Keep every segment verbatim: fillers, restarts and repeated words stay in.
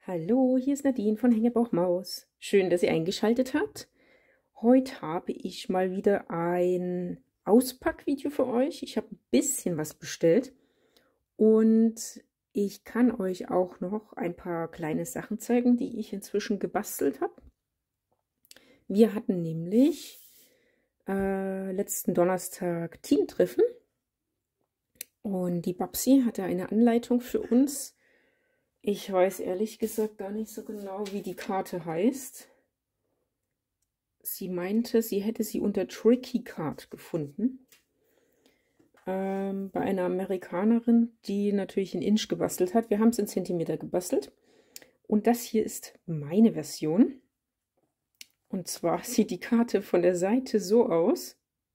Hallo, hier ist Nadine von Hängebauchmaus. Schön, dass ihr eingeschaltet habt. Heute habe ich mal wieder ein Auspackvideo für euch. Ich habe ein bisschen was bestellt und ich kann euch auch noch ein paar kleine Sachen zeigen, die ich inzwischen gebastelt habe. Wir hatten nämlich äh, letzten Donnerstag Teamtreffen und die Babsi hatte eine Anleitung für uns. Ich weiß ehrlich gesagt gar nicht so genau, wie die Karte heißt. Sie meinte, sie hätte sie unter Tricky Card gefunden. Ähm, bei einer Amerikanerin, die natürlich in Inch gebastelt hat. Wir haben es in Zentimeter gebastelt. Und das hier ist meine Version. Und zwar sieht die Karte von der Seite so aus.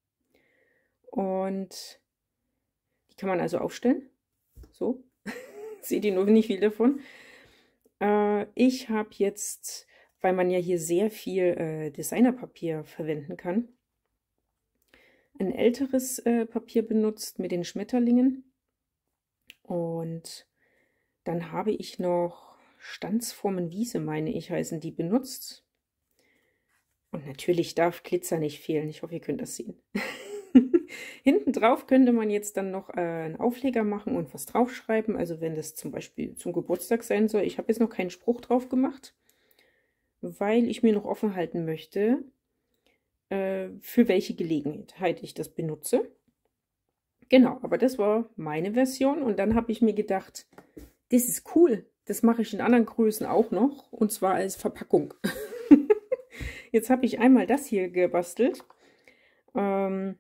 Und die kann man also aufstellen. So. Seht ihr nur nicht viel davon. Äh, ich habe jetzt, weil man ja hier sehr viel äh, Designerpapier verwenden kann, ein älteres äh, Papier benutzt mit den Schmetterlingen. Und dann habe ich noch Stanzformen Wiese, meine ich, heißen die, benutzt. Und natürlich darf Glitzer nicht fehlen. Ich hoffe, ihr könnt das sehen. Hinten drauf könnte man jetzt dann noch äh, einen Aufleger machen und was draufschreiben. Also wenn das zum Beispiel zum Geburtstag sein soll. Ich habe jetzt noch keinen Spruch drauf gemacht, weil ich mir noch offen halten möchte, äh, für welche Gelegenheit ich das benutze. Genau, aber das war meine Version. Und dann habe ich mir gedacht, das ist cool. Das mache ich in anderen Größen auch noch. Und zwar als Verpackung. Jetzt habe ich einmal das hier gebastelt. Ähm...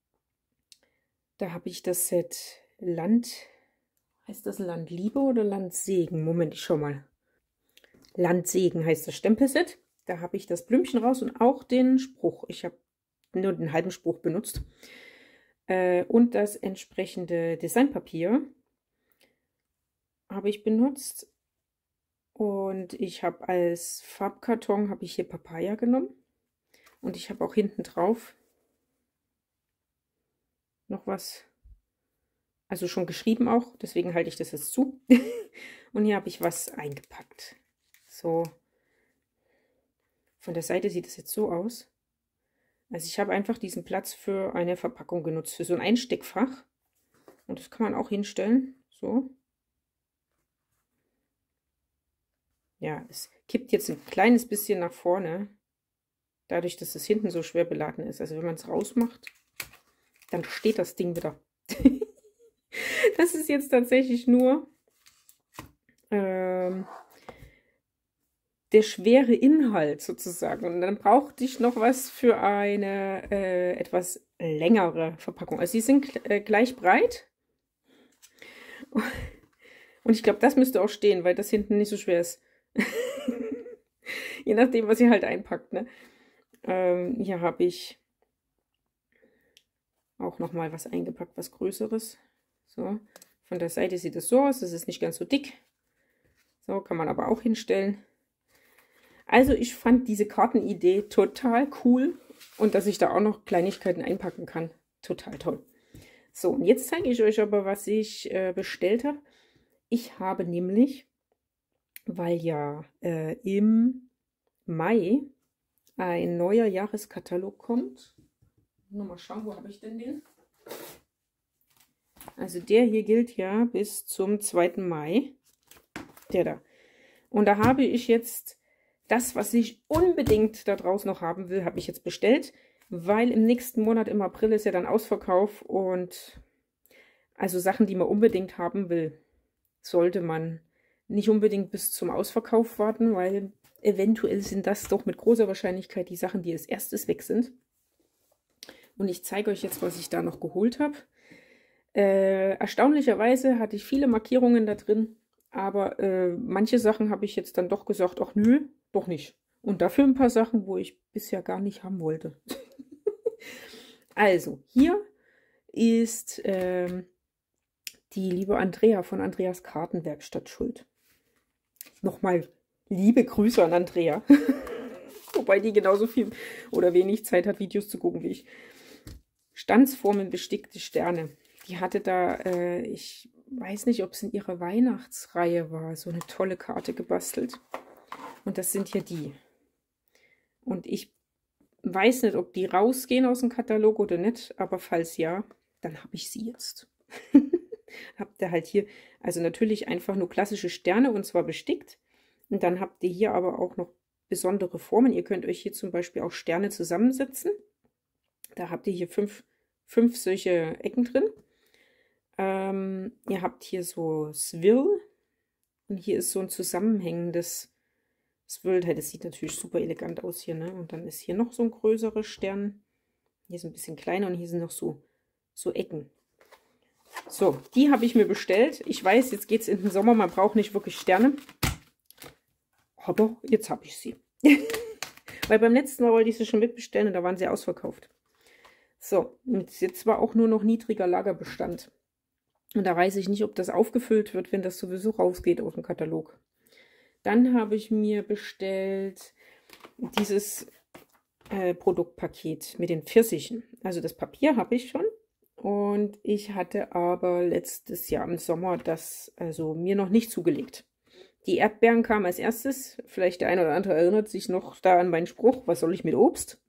Da habe ich das Set Land, heißt das Landliebe oder Landsegen? Moment, ich schau mal. Landsegen heißt das Stempelset. Da habe ich das Blümchen raus und auch den Spruch. Ich habe nur den halben Spruch benutzt. Äh, und das entsprechende Designpapier habe ich benutzt. Und ich habe als Farbkarton, habe ich hier Papaya genommen. Und ich habe auch hinten drauf noch was, also schon geschrieben auch, deswegen halte ich das jetzt zu. Und hier habe ich was eingepackt. So, von der Seite sieht es jetzt so aus. Also ich habe einfach diesen Platz für eine Verpackung genutzt, für so ein Einsteckfach. Und das kann man auch hinstellen, so. Ja, es kippt jetzt ein kleines bisschen nach vorne, dadurch, dass es hinten so schwer beladen ist. Also wenn man es rausmacht, dann steht das Ding wieder. Das ist jetzt tatsächlich nur ähm, der schwere Inhalt sozusagen. Und dann brauchte ich noch was für eine äh, etwas längere Verpackung. Also sie sind äh, gleich breit. Und ich glaube, das müsste auch stehen, weil das hinten nicht so schwer ist. Je nachdem, was ihr halt einpackt. Ne? Ähm, hier habe ich auch noch mal was eingepackt, was Größeres. So, von der Seite sieht es so aus. Das ist nicht ganz so dick. So, kann man aber auch hinstellen. Also ich fand diese Kartenidee total cool. Und dass ich da auch noch Kleinigkeiten einpacken kann. Total toll. So, und jetzt zeige ich euch aber, was ich äh, bestellt habe. Ich habe nämlich, weil ja äh, im Mai ein neuer Jahreskatalog kommt. Nur mal schauen, wo habe ich denn den? Also der hier gilt ja bis zum zweiten Mai. Der da. Und da habe ich jetzt das, was ich unbedingt da draus noch haben will, habe ich jetzt bestellt. Weil im nächsten Monat, im April, ist ja dann Ausverkauf. Und also Sachen, die man unbedingt haben will, sollte man nicht unbedingt bis zum Ausverkauf warten. Weil eventuell sind das doch mit großer Wahrscheinlichkeit die Sachen, die als erstes weg sind. Und ich zeige euch jetzt, was ich da noch geholt habe. Äh, erstaunlicherweise hatte ich viele Markierungen da drin, aber äh, manche Sachen habe ich jetzt dann doch gesagt, ach nö, doch nicht. Und dafür ein paar Sachen, wo ich bisher gar nicht haben wollte. Also, hier ist äh, die liebe Andrea von Andreas Kartenwerkstatt schuld. Nochmal liebe Grüße an Andrea. Wobei die genauso viel oder wenig Zeit hat, Videos zu gucken wie ich. Stanzformen bestickte Sterne. Die hatte da, äh, ich weiß nicht, ob es in ihrer Weihnachtsreihe war, so eine tolle Karte gebastelt. Und das sind hier die. Und ich weiß nicht, ob die rausgehen aus dem Katalog oder nicht, aber falls ja, dann habe ich sie jetzt. Habt ihr halt hier, also natürlich einfach nur klassische Sterne und zwar bestickt. Und dann habt ihr hier aber auch noch besondere Formen. Ihr könnt euch hier zum Beispiel auch Sterne zusammensetzen. Da habt ihr hier fünf, fünf solche Ecken drin. Ähm, ihr habt hier so Swill und hier ist so ein zusammenhängendes Swill. Das sieht natürlich super elegant aus hier, ne? Und dann ist hier noch so ein größerer Stern. Hier ist ein bisschen kleiner und hier sind noch so, so Ecken. So, die habe ich mir bestellt. Ich weiß, jetzt geht es in den Sommer, man braucht nicht wirklich Sterne. Aber jetzt habe ich sie. Weil beim letzten Mal wollte ich sie schon mitbestellen und da waren sie ausverkauft. So, und jetzt war auch nur noch niedriger Lagerbestand. Und da weiß ich nicht, ob das aufgefüllt wird, wenn das sowieso rausgeht aus dem Katalog. Dann habe ich mir bestellt dieses äh, Produktpaket mit den Pfirsichen. Also das Papier habe ich schon. Und ich hatte aber letztes Jahr im Sommer das also mir noch nicht zugelegt. Die Erdbeeren kamen als erstes. Vielleicht der eine oder andere erinnert sich noch da an meinen Spruch, was soll ich mit Obst?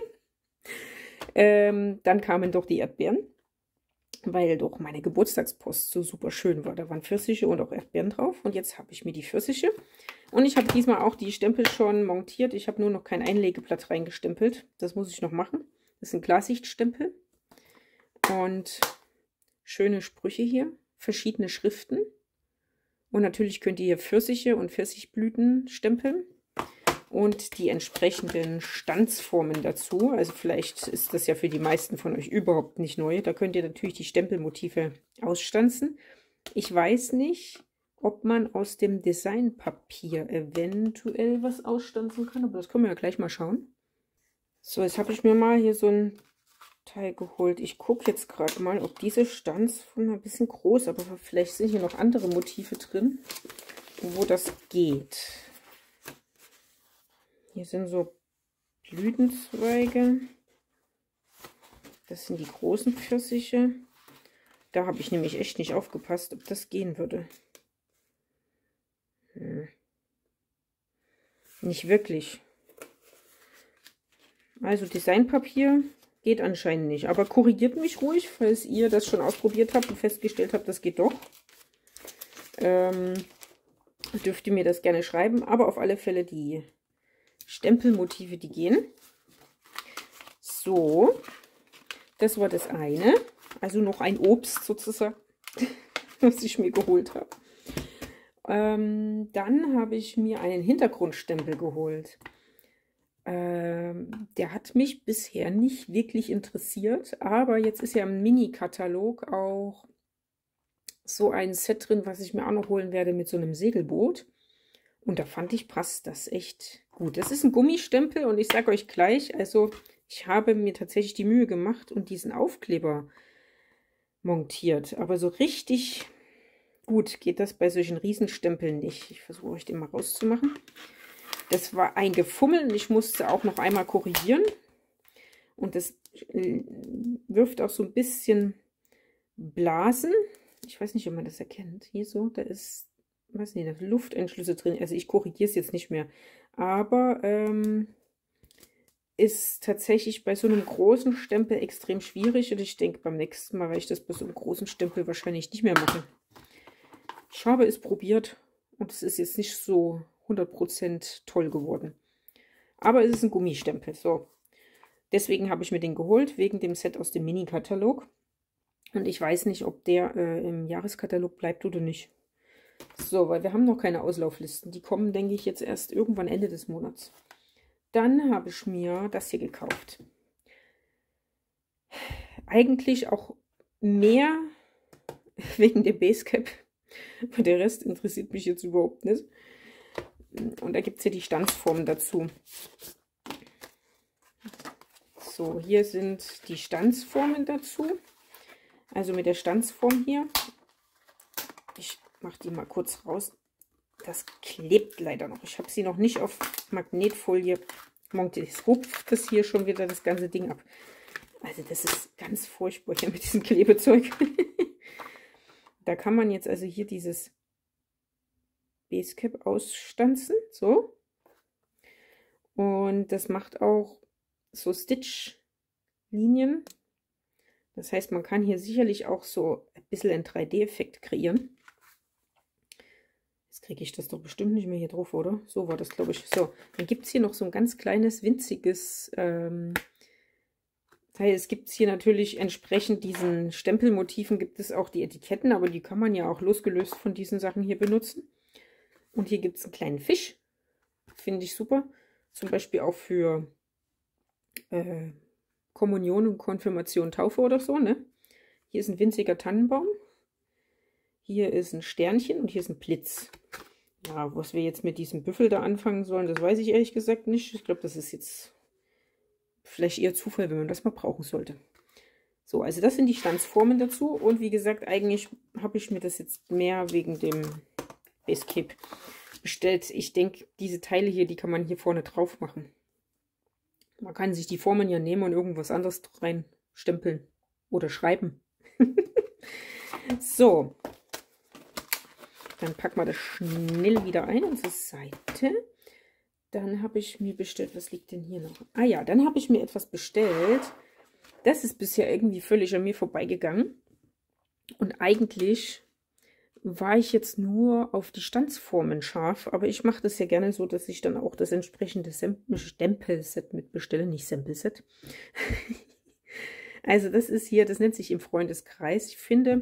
ähm, dann kamen doch die Erdbeeren, weil doch meine Geburtstagspost so super schön war. Da waren Pfirsiche und auch Erdbeeren drauf. Und jetzt habe ich mir die Pfirsiche. Und ich habe diesmal auch die Stempel schon montiert. Ich habe nur noch kein Einlegeblatt reingestempelt. Das muss ich noch machen. Das sind Klarsichtstempel. Und schöne Sprüche hier. Verschiedene Schriften. Und natürlich könnt ihr hier Pfirsiche und Pfirsichblüten stempeln. Und die entsprechenden Stanzformen dazu. Also vielleicht ist das ja für die meisten von euch überhaupt nicht neu. Da könnt ihr natürlich die Stempelmotive ausstanzen. Ich weiß nicht, ob man aus dem Designpapier eventuell was ausstanzen kann. Aber das können wir ja gleich mal schauen. So, jetzt habe ich mir mal hier so ein Teil geholt. Ich gucke jetzt gerade mal, ob diese Stanzform ein bisschen groß, aber vielleicht sind hier noch andere Motive drin, wo das geht. Hier sind so Blütenzweige. Das sind die großen Pfirsiche. Da habe ich nämlich echt nicht aufgepasst, ob das gehen würde. Hm. Nicht wirklich. Also Designpapier geht anscheinend nicht. Aber korrigiert mich ruhig, falls ihr das schon ausprobiert habt und festgestellt habt, das geht doch. Ähm, dürft ihr mir das gerne schreiben. Aber auf alle Fälle die Stempelmotive, die gehen. So, das war das eine. Also noch ein Obst sozusagen, was ich mir geholt habe. Ähm, dann habe ich mir einen Hintergrundstempel geholt. Ähm, der hat mich bisher nicht wirklich interessiert, aber jetzt ist ja im Mini-Katalog auch so ein Set drin, was ich mir auch noch holen werde mit so einem Segelboot. Und da fand ich, passt das echt gut. Das ist ein Gummistempel und ich sage euch gleich, also ich habe mir tatsächlich die Mühe gemacht und diesen Aufkleber montiert. Aber so richtig gut geht das bei solchen Riesenstempeln nicht. Ich versuche euch den mal rauszumachen. Das war ein Gefummel und ich musste auch noch einmal korrigieren. Und das äh, wirft auch so ein bisschen Blasen. Ich weiß nicht, ob man das erkennt. Hier so, da ist, weiß nicht, da sind Lufteinschlüsse drin. Also ich korrigiere es jetzt nicht mehr. Aber ähm, ist tatsächlich bei so einem großen Stempel extrem schwierig. Und ich denke, beim nächsten Mal werde ich das bei so einem großen Stempel wahrscheinlich nicht mehr machen. Ich habe es probiert und es ist jetzt nicht so hundert Prozent toll geworden. Aber es ist ein Gummistempel. So. Deswegen habe ich mir den geholt, wegen dem Set aus dem Mini-Katalog. Und ich weiß nicht, ob der äh, im Jahreskatalog bleibt oder nicht. So, weil wir haben noch keine Auslauflisten. Die kommen, denke ich, jetzt erst irgendwann Ende des Monats. Dann habe ich mir das hier gekauft. Eigentlich auch mehr wegen dem Basecap. Der Rest interessiert mich jetzt überhaupt nicht. Und da gibt es hier die Stanzformen dazu. So, hier sind die Stanzformen dazu. Also mit der Stanzform hier. Ich mache die mal kurz raus. Das klebt leider noch. Ich habe sie noch nicht auf Magnetfolie montiert. Es rupft das hier schon wieder das ganze Ding ab. Also das ist ganz furchtbar hier mit diesem Klebezeug. Da kann man jetzt also hier dieses Basecap ausstanzen, so. Und das macht auch so Stitch-Linien. Das heißt, man kann hier sicherlich auch so ein bisschen einen drei D-Effekt kreieren. Jetzt kriege ich das doch bestimmt nicht mehr hier drauf, oder? So war das, glaube ich. So, dann gibt es hier noch so ein ganz kleines, winziges ähm, Teil. Es gibt hier natürlich entsprechend diesen Stempelmotiven gibt es auch die Etiketten, aber die kann man ja auch losgelöst von diesen Sachen hier benutzen. Und hier gibt es einen kleinen Fisch. Finde ich super. Zum Beispiel auch für äh, Kommunion und Konfirmation, Taufe oder so, ne? Hier ist ein winziger Tannenbaum. Hier ist ein Sternchen und hier ist ein Blitz. Ja, was wir jetzt mit diesem Büffel da anfangen sollen, das weiß ich ehrlich gesagt nicht. Ich glaube, das ist jetzt vielleicht eher Zufall, wenn man das mal brauchen sollte. So, also das sind die Stanzformen dazu. Und wie gesagt, eigentlich habe ich mir das jetzt mehr wegen dem Basecap bestellt. Ich denke, diese Teile hier, die kann man hier vorne drauf machen. Man kann sich die Formen ja nehmen und irgendwas anderes reinstempeln oder schreiben. So, dann packen wir das schnell wieder ein, unsere Seite. Dann habe ich mir bestellt, was liegt denn hier noch? Ah ja, dann habe ich mir etwas bestellt. Das ist bisher irgendwie völlig an mir vorbeigegangen. Und eigentlich war ich jetzt nur auf die Stanzformen scharf. Aber ich mache das ja gerne so, dass ich dann auch das entsprechende Stempelset mitbestelle. Nicht Sample-Set. Also das ist hier, das nennt sich im Freundeskreis. Ich finde,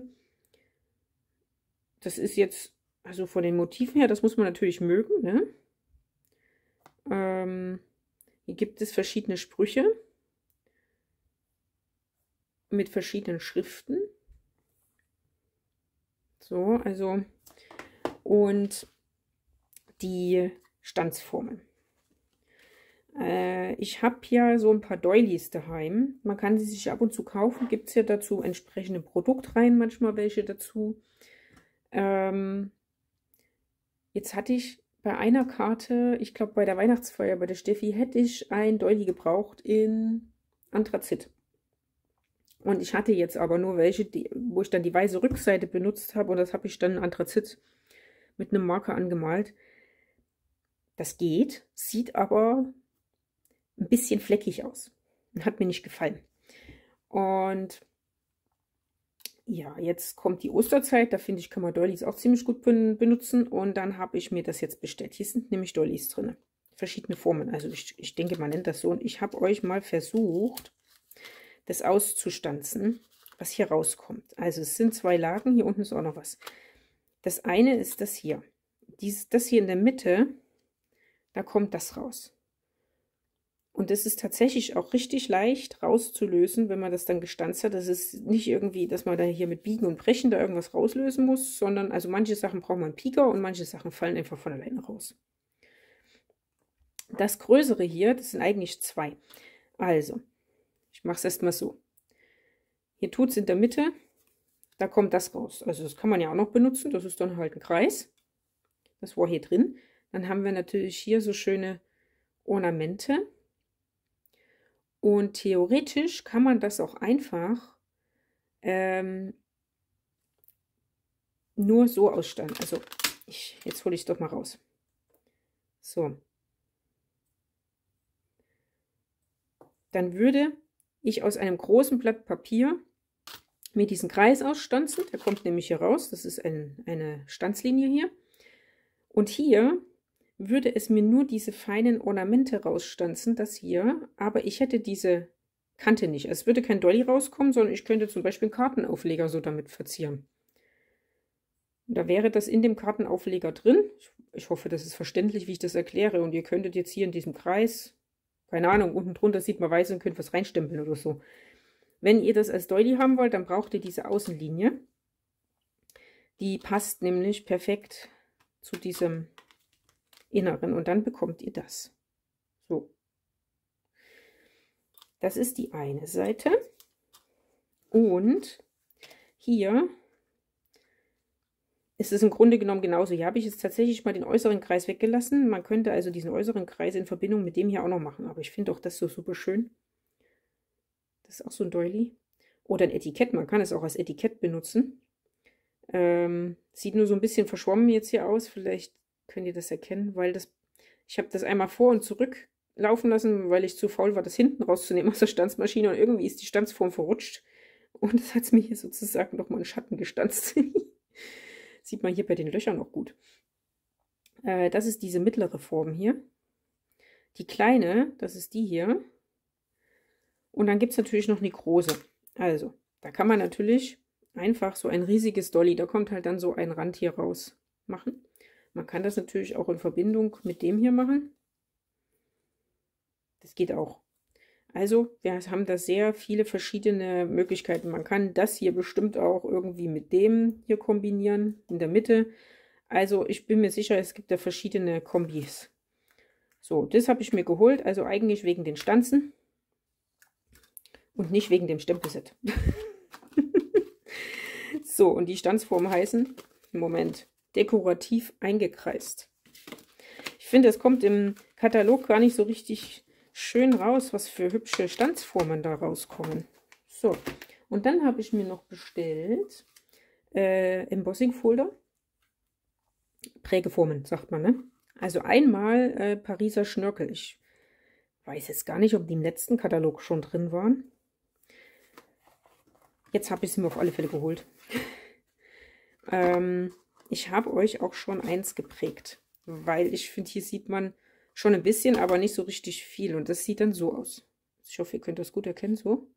das ist jetzt, also von den Motiven her, das muss man natürlich mögen, ne? Ähm, hier gibt es verschiedene Sprüche mit verschiedenen Schriften. So, also, und die Stanzformen. Äh, ich habe ja so ein paar Doilies daheim. Man kann sie sich ab und zu kaufen. Gibt es ja dazu entsprechende Produktreihen, manchmal welche dazu. Ähm, jetzt hatte ich bei einer Karte, ich glaube bei der Weihnachtsfeier bei der Steffi, hätte ich ein Doily gebraucht in Anthrazit. Und ich hatte jetzt aber nur welche, die, wo ich dann die weiße Rückseite benutzt habe. Und das habe ich dann Anthrazit mit einem Marker angemalt. Das geht, sieht aber ein bisschen fleckig aus. Hat mir nicht gefallen. Und ja, jetzt kommt die Osterzeit. Da finde ich, kann man Doilies auch ziemlich gut benutzen. Und dann habe ich mir das jetzt bestellt. Hier sind nämlich Doilies drin. Verschiedene Formen. Also ich, ich denke, man nennt das so. Und ich habe euch mal versucht, das auszustanzen, was hier rauskommt. Also es sind zwei Lagen. Hier unten ist auch noch was. Das eine ist das hier. Dies, das hier in der Mitte, da kommt das raus. Und das ist tatsächlich auch richtig leicht rauszulösen, wenn man das dann gestanzt hat. Das ist nicht irgendwie, dass man da hier mit Biegen und Brechen da irgendwas rauslösen muss, sondern also manche Sachen braucht man einen Pieker und manche Sachen fallen einfach von alleine raus. Das Größere hier, das sind eigentlich zwei. Also, ich mache es erstmal so. Hier tut es in der Mitte, da kommt das raus. Also das kann man ja auch noch benutzen, das ist dann halt ein Kreis. Das war hier drin. Dann haben wir natürlich hier so schöne Ornamente. Und theoretisch kann man das auch einfach ähm, nur so ausstellen. Also, ich, jetzt hole ich es doch mal raus. So. Dann würde ich aus einem großen Blatt Papier mir diesen Kreis ausstanzen. Der kommt nämlich hier raus. Das ist ein, eine Stanzlinie hier. Und hier würde es mir nur diese feinen Ornamente rausstanzen, das hier, aber ich hätte diese Kante nicht. Es würde kein Doily rauskommen, sondern ich könnte zum Beispiel einen Kartenaufleger so damit verzieren. Und da wäre das in dem Kartenaufleger drin. Ich, ich hoffe, das ist verständlich, wie ich das erkläre. Und ihr könntet jetzt hier in diesem Kreis, keine Ahnung, unten drunter sieht man weiß und könnt was reinstempeln oder so. Wenn ihr das als Doily haben wollt, dann braucht ihr diese Außenlinie. Die passt nämlich perfekt zu diesem Inneren und dann bekommt ihr das. So. Das ist die eine Seite. Und hier ist es im Grunde genommen genauso. Hier habe ich jetzt tatsächlich mal den äußeren Kreis weggelassen. Man könnte also diesen äußeren Kreis in Verbindung mit dem hier auch noch machen. Aber ich finde auch das so super schön. Das ist auch so ein Doily. Oder ein Etikett. Man kann es auch als Etikett benutzen. Ähm, sieht nur so ein bisschen verschwommen jetzt hier aus. Vielleicht könnt ihr das erkennen, weil das, ich habe das einmal vor und zurück laufen lassen, weil ich zu faul war, das hinten rauszunehmen aus der Stanzmaschine und irgendwie ist die Stanzform verrutscht und das hat es mir hier sozusagen nochmal einen Schatten gestanzt. Sieht man hier bei den Löchern auch gut. Äh, das ist diese mittlere Form hier. Die kleine, das ist die hier. Und dann gibt es natürlich noch eine große. Also, da kann man natürlich einfach so ein riesiges Dolly, da kommt halt dann so ein Rand hier raus, machen. Man kann das natürlich auch in Verbindung mit dem hier machen. Das geht auch. Also, wir haben da sehr viele verschiedene Möglichkeiten. Man kann das hier bestimmt auch irgendwie mit dem hier kombinieren, in der Mitte. Also, ich bin mir sicher, es gibt da verschiedene Kombis. So, das habe ich mir geholt, also eigentlich wegen den Stanzen und nicht wegen dem Stempelset. So, und die Stanzformen heißen, Moment, dekorativ eingekreist. Ich finde, es kommt im Katalog gar nicht so richtig schön raus, was für hübsche Stanzformen da rauskommen. So, und dann habe ich mir noch bestellt äh, Embossing-Folder. Prägeformen, sagt man, ne? Also einmal äh, Pariser Schnörkel. Ich weiß jetzt gar nicht, ob die im letzten Katalog schon drin waren. Jetzt habe ich sie mir auf alle Fälle geholt. ähm, ich habe euch auch schon eins geprägt, weil ich finde, hier sieht man schon ein bisschen, aber nicht so richtig viel. Und das sieht dann so aus. Ich hoffe, ihr könnt das gut erkennen, so.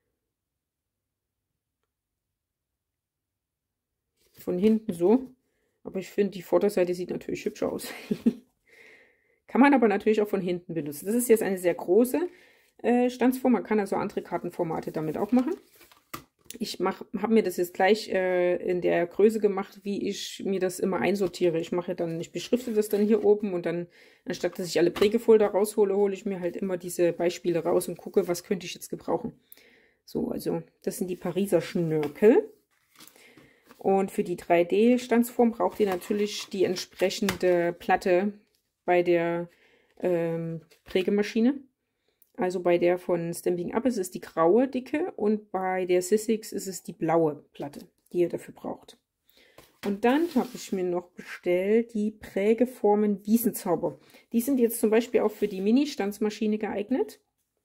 Von hinten so. Aber ich finde, die Vorderseite sieht natürlich hübsch aus. Kann man aber natürlich auch von hinten benutzen. Das ist jetzt eine sehr große äh, Stanzform. Man kann also andere Kartenformate damit auch machen. Ich habe mir das jetzt gleich äh, in der Größe gemacht, wie ich mir das immer einsortiere. Ich mache dann, ich beschrifte das dann hier oben und dann, anstatt dass ich alle Prägefolder raushole, hole ich mir halt immer diese Beispiele raus und gucke, was könnte ich jetzt gebrauchen. So, also das sind die Pariser Schnörkel. Und für die drei D-Stanzform braucht ihr natürlich die entsprechende Platte bei der ähm, Prägemaschine. Also bei der von Stampin' Up ist es die graue dicke und bei der Sizzix ist es die blaue Platte, die ihr dafür braucht. Und dann habe ich mir noch bestellt die Prägeformen Wiesenzauber. Die sind jetzt zum Beispiel auch für die Mini-Stanzmaschine geeignet.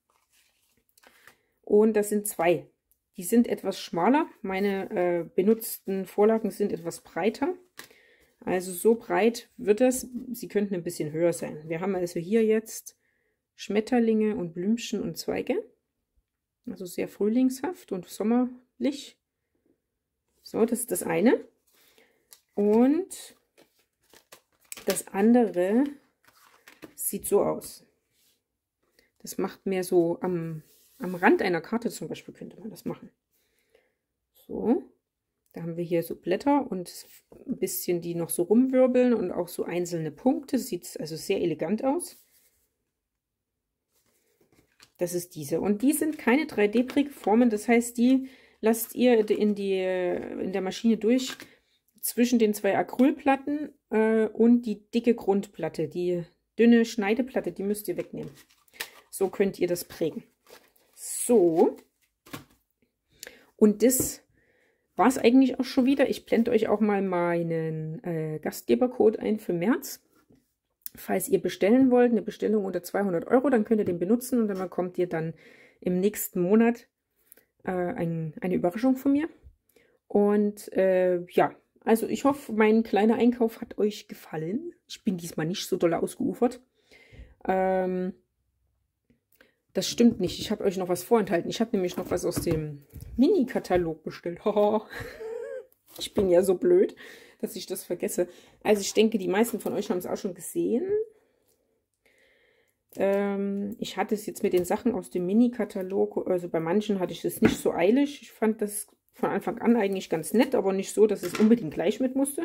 Und das sind zwei. Die sind etwas schmaler. Meine äh, benutzten Vorlagen sind etwas breiter. Also so breit wird es. Sie könnten ein bisschen höher sein. Wir haben also hier jetzt Schmetterlinge und Blümchen und Zweige. Also sehr frühlingshaft und sommerlich. So, das ist das eine. Und das andere sieht so aus. Das macht mehr so am, am Rand einer Karte zum Beispiel, könnte man das machen. So, da haben wir hier so Blätter und ein bisschen die noch so rumwirbeln und auch so einzelne Punkte. Sieht also sehr elegant aus. Das ist diese. Und die sind keine drei D-Prägformen. Das heißt, die lasst ihr in, die, in der Maschine durch zwischen den zwei Acrylplatten äh, und die dicke Grundplatte. Die dünne Schneideplatte, die müsst ihr wegnehmen. So könnt ihr das prägen. So. Und das war es eigentlich auch schon wieder. Ich blende euch auch mal meinen äh, Gastgebercode ein für März. Falls ihr bestellen wollt, eine Bestellung unter zweihundert Euro, dann könnt ihr den benutzen und dann bekommt ihr dann im nächsten Monat äh, ein, eine Überraschung von mir. Und äh, ja, also ich hoffe, mein kleiner Einkauf hat euch gefallen. Ich bin diesmal nicht so doll ausgeufert. Ähm, das stimmt nicht. Ich habe euch noch was vorenthalten. Ich habe nämlich noch was aus dem Mini-Katalog bestellt. Ich bin ja so blöd, dass ich das vergesse. Also ich denke, die meisten von euch haben es auch schon gesehen. Ähm, ich hatte es jetzt mit den Sachen aus dem Mini-Katalog, also bei manchen hatte ich das nicht so eilig. Ich fand das von Anfang an eigentlich ganz nett, aber nicht so, dass es unbedingt gleich mit musste.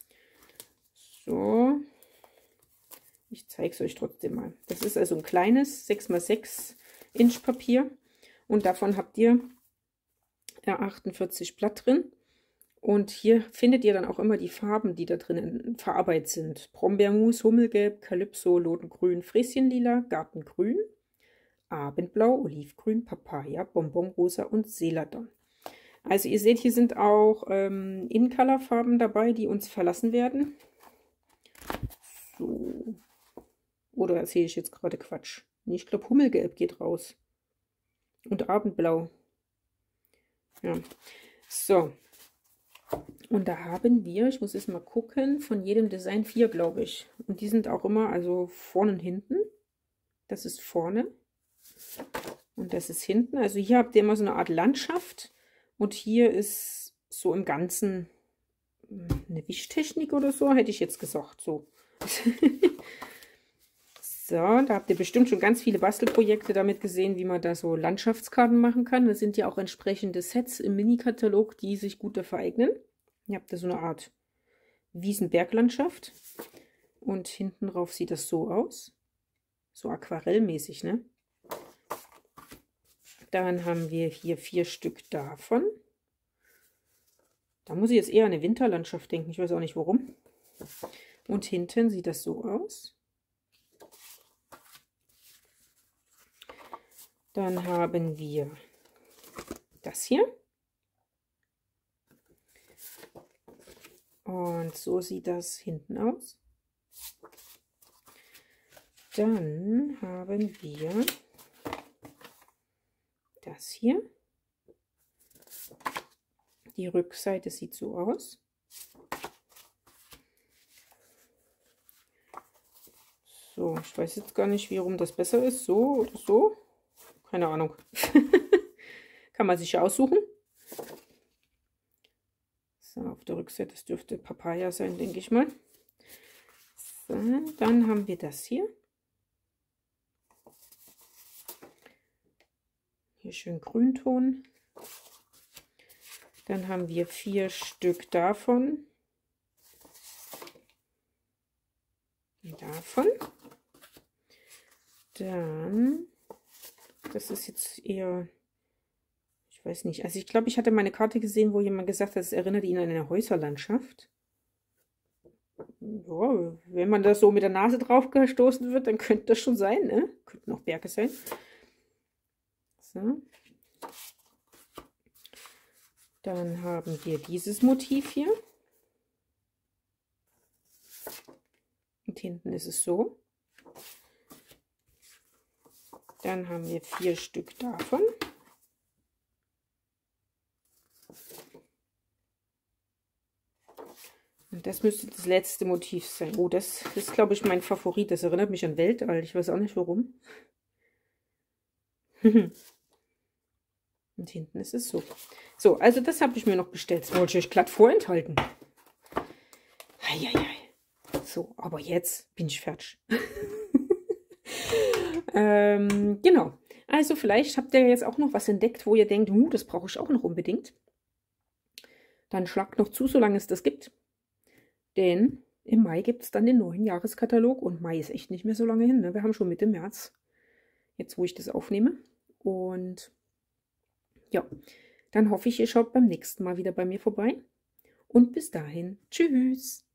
So. Ich zeige es euch trotzdem mal. Das ist also ein kleines sechs mal sechs Inch Papier. Und davon habt ihr ja, achtundvierzig Blatt drin. Und hier findet ihr dann auch immer die Farben, die da drin verarbeitet sind. Brombeermus, Hummelgelb, Calypso, Lodengrün, Fräschenlila, Gartengrün, Abendblau, Olivgrün, Papaya, Bonbonrosa und Celadon. Also ihr seht, hier sind auch ähm, In-Color-Farben dabei, die uns verlassen werden. So. Oder erzähle ich jetzt gerade Quatsch? Nee, ich glaube, Hummelgelb geht raus. Und Abendblau. Ja. So. Und da haben wir, ich muss jetzt mal gucken, von jedem Design vier, glaube ich. Und die sind auch immer, also vorne und hinten. Das ist vorne. Und das ist hinten. Also hier habt ihr immer so eine Art Landschaft. Und hier ist so im Ganzen eine Wischtechnik oder so, hätte ich jetzt gesagt. So. So, da habt ihr bestimmt schon ganz viele Bastelprojekte damit gesehen, wie man da so Landschaftskarten machen kann. Da sind ja auch entsprechende Sets im Mini-Katalog, die sich gut dafür eignen. Ihr habt da so eine Art Wiesen-Berglandschaft. Und hinten drauf sieht das so aus. So aquarellmäßig, ne? Dann haben wir hier vier Stück davon. Da muss ich jetzt eher an eine Winterlandschaft denken. Ich weiß auch nicht warum. Und hinten sieht das so aus. Dann haben wir das hier. Und so sieht das hinten aus. Dann haben wir das hier. Die Rückseite sieht so aus. So, ich weiß jetzt gar nicht, warum das besser ist. So oder so. Keine Ahnung. Kann man sich ja aussuchen. So, auf der Rückseite, das dürfte Papaya sein, denke ich mal. So, dann haben wir das hier. Hier schön Grünton. Dann haben wir vier Stück davon. Und davon. Dann, das ist jetzt eher, ich weiß nicht, also ich glaube, ich hatte meine Karte gesehen, wo jemand gesagt hat, es erinnert ihn an eine Häuserlandschaft. Ja, wenn man da so mit der Nase drauf gestoßen wird, dann könnte das schon sein, ne? Könnten auch Berge sein. So. Dann haben wir dieses Motiv hier. Und hinten ist es so. Dann haben wir vier Stück davon. Und das müsste das letzte Motiv sein. Oh, das ist, glaube ich, mein Favorit. Das erinnert mich an Weltall. Ich weiß auch nicht, warum. Und hinten ist es so. So, also das habe ich mir noch bestellt. Das wollte ich euch glatt vorenthalten. Eieiei. So, aber jetzt bin ich fertig. ähm, genau. Also vielleicht habt ihr jetzt auch noch was entdeckt, wo ihr denkt, uh, das brauche ich auch noch unbedingt. Dann schlagt noch zu, solange es das gibt. Denn im Mai gibt es dann den neuen Jahreskatalog. Und Mai ist echt nicht mehr so lange hin. Ne? Wir haben schon Mitte März. Jetzt, wo ich das aufnehme. Und ja, dann hoffe ich, ihr schaut beim nächsten Mal wieder bei mir vorbei. Und bis dahin, tschüss!